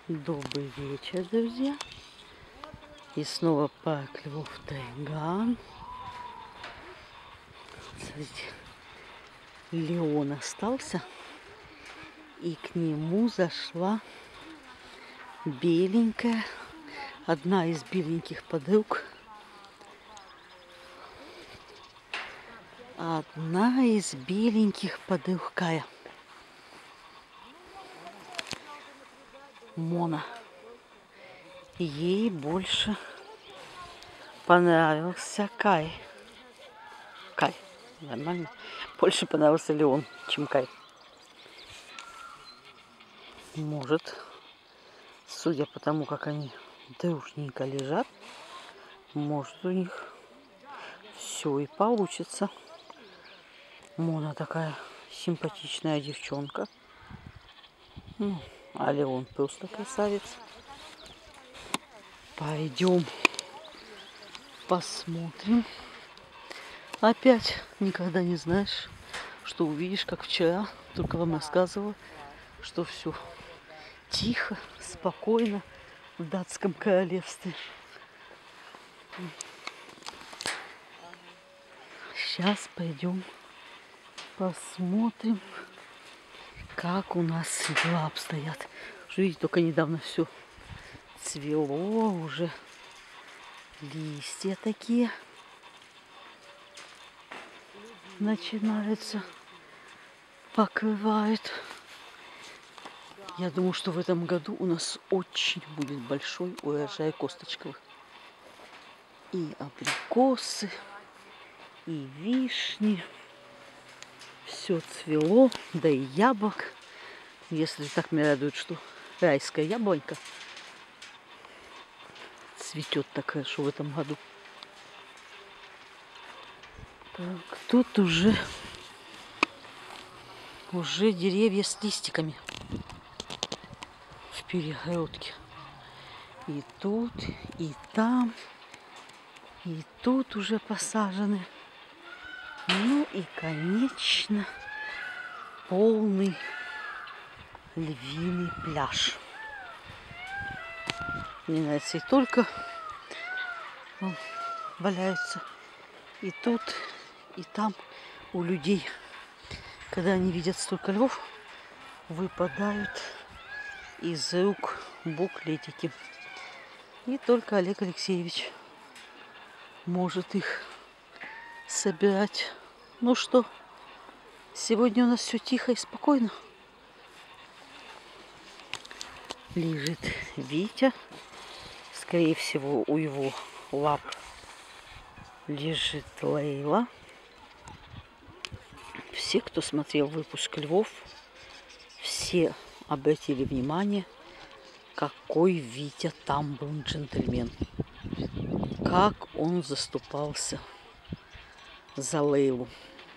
Добрый вечер, друзья. И снова парк Львов Тайган. Смотрите, Леон остался. И к нему зашла беленькая, одна из беленьких подруг. Одна из беленьких подруг Кая. Мона. Ей больше понравился Кай. Кай, нормально. Больше понравился Леон, чем Кай. Может, судя по тому, как они дружненько лежат, может, у них все и получится. Мона такая симпатичная девчонка. Ну, а Леон просто красавец. Пойдем посмотрим. Опять никогда не знаешь, что увидишь, как вчера. Только вам рассказывала, что все тихо, спокойно в датском королевстве. Сейчас пойдем посмотрим, как у нас дела обстоят. Видите, только недавно все цвело, уже листья такие начинаются, покрывают. Я думаю, что в этом году у нас очень будет большой урожай косточковых. И абрикосы, и вишни. Все цвело, да и яблок. Если так меня радует, что райская яблонька цветет так хорошо в этом году. Так, тут уже деревья с листиками в перегородке. И тут, и там, и тут уже посажены. Ну и, конечно, полный львиный пляж. Мне нравится, и только он валяются и тут, и там у людей. Когда они видят столько львов, выпадают из рук буклетики. И только Олег Алексеевич может их собирать. Ну что, сегодня у нас все тихо и спокойно. Лежит Витя. Скорее всего, у его лап лежит Лейла. Все, кто смотрел выпуск «Львов», все обратили внимание, какой Витя там был джентльмен. Как он заступался за Лейлу.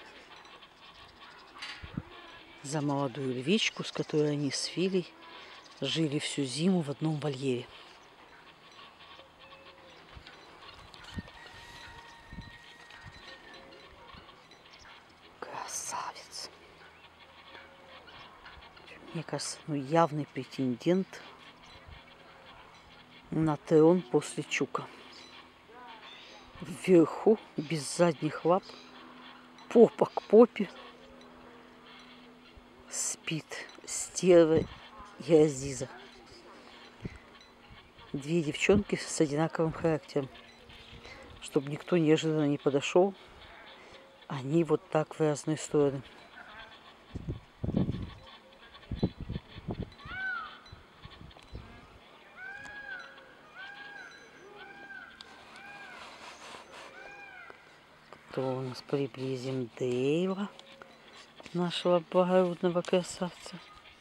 За молодую львичку, с которой они с Филей жили всю зиму в одном вольере. Красавец. Мне кажется, явный претендент на трон после Чука. Вверху, без задних лап, попа к попе, спит стерва и Азиза. Две девчонки с одинаковым характером. Чтобы никто неожиданно не подошел, они вот так в разные стороны. То у нас приблизим Дейла, нашего благородного красавца.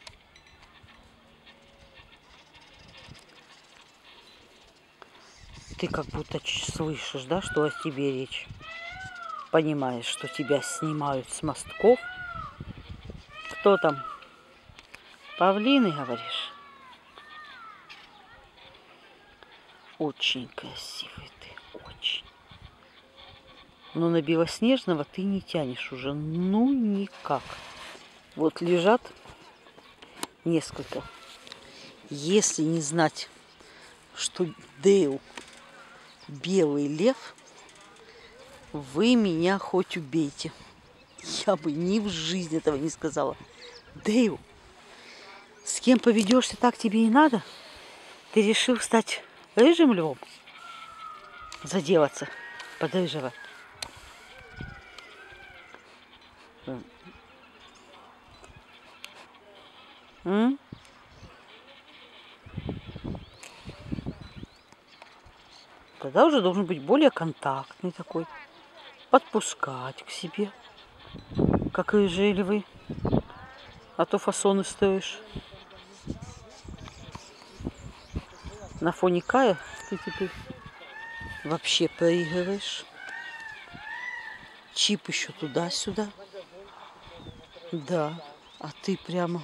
Ты как будто слышишь, да, что о тебе речь. Понимаешь, что тебя снимают с мостков. Кто там? Павлины, говоришь? Очень красивый ты, очень. Но на белоснежного ты не тянешь уже, ну никак. Вот лежат несколько Если не знать, что Дейл белый лев, вы меня хоть убейте. Я бы ни в жизни этого не сказала. Дейл, с кем поведешься, так тебе и надо? Ты решил стать рыжим львом? Заделаться под рыжего. Тогда уже должен быть более контактный такой. Подпускать к себе, как рыжие львы. А то фасоны стоишь. На фоне Кая ты теперь вообще проигрываешь. Чип еще туда-сюда. Да, а ты прямо...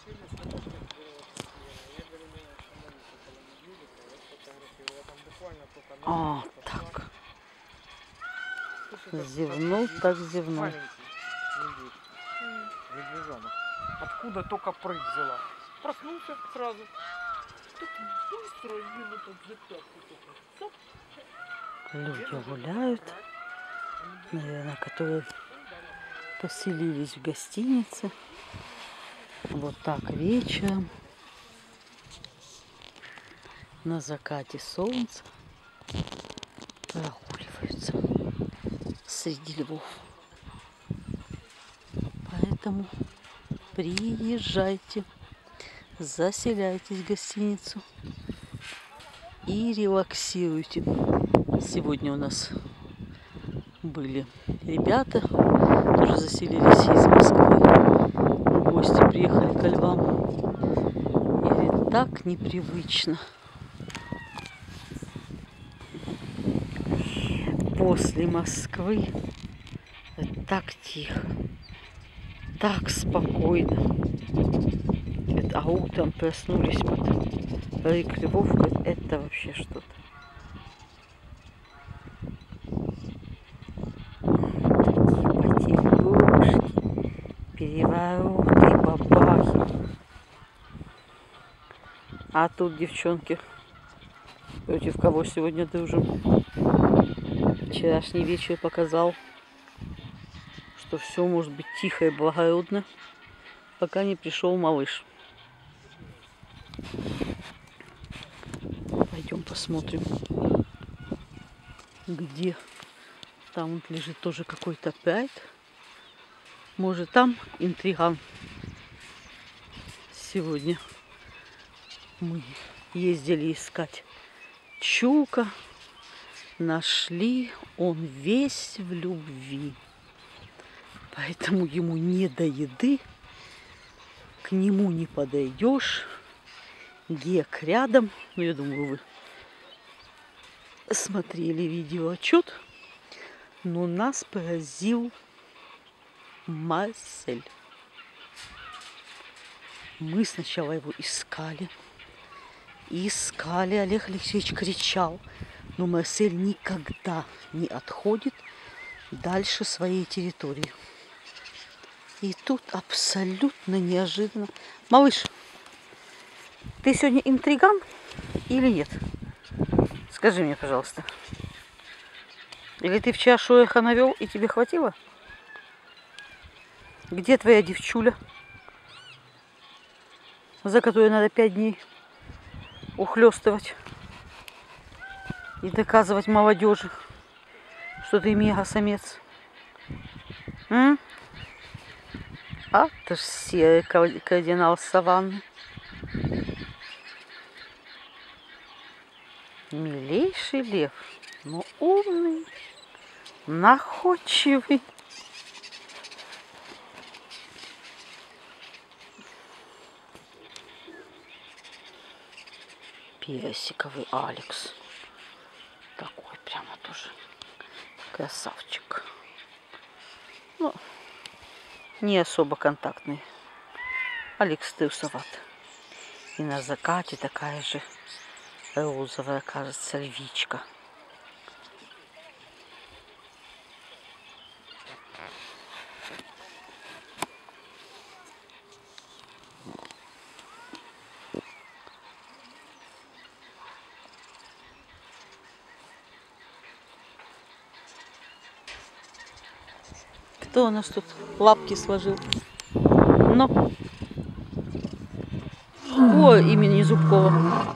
А, так. Зевнул, так зевнул. Медвежонок. Откуда только прыг взяла? Проснулся сразу. Так быстро именно так за пятку. Люди гуляют, наверное, которые поселились в гостинице. Вот так вечером, на закате солнца, прогуливаются среди львов. Поэтому приезжайте, заселяйтесь в гостиницу и релаксируйте. Сегодня у нас были ребята, тоже заселились из Москвы. В гости приехали ко львам. И говорит, так непривычно. После Москвы так тихо, так спокойно. А утром проснулись под рык львов. Это вообще что-то. Перевороты, бабахи. А тут девчонки, против кого сегодня дружим. Вчерашний вечер показал, что все может быть тихо и благородно, пока не пришел малыш. Пойдем посмотрим, где. Там вот лежит тоже какой-то прайд. Может, там интриган. Сегодня мы ездили искать Чука. Нашли, он весь в любви. Поэтому ему не до еды. К нему не подойдешь. Гек рядом. Ну, я думаю, вы смотрели видеоотчет. Но нас поразил Марсель. Мы сначала его искали. Искали. Олег Алексеевич кричал. Но Марсель никогда не отходит дальше своей территории. И тут абсолютно неожиданно. Малыш, ты сегодня интриган или нет? Скажи мне, пожалуйста. Или ты вчера шороха навел и тебе хватило? Где твоя девчуля, за которую надо 5 дней ухлёстывать и доказывать молодежи, что ты мега-самец? А, ты ж серый кардинал саванны. Милейший лев, но умный, находчивый. Персиковый Алекс. Такой прямо тоже красавчик. Ну, не особо контактный. Алекс трусоват. И на закате такая же розовая, кажется, львичка. Кто у нас тут лапки сложил? Но. О, имени Зубкова.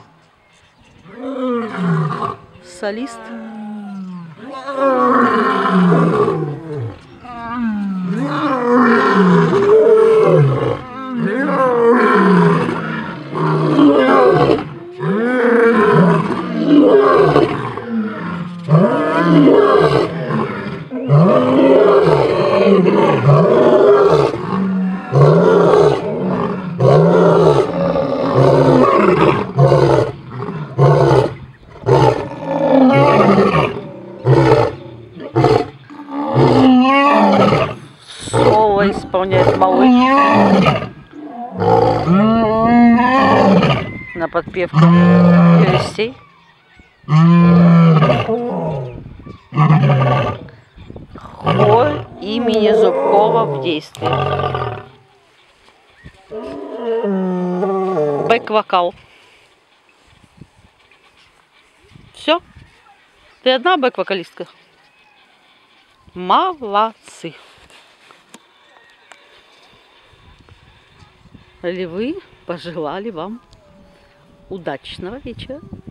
Солист. Соло исполняет малыш на подпевку повестей. Хор имени Зубкова в действии. Бэк-вокал. Все? Ты одна бэк-вокалистка? Молодцы. Львы пожелали вам удачного вечера.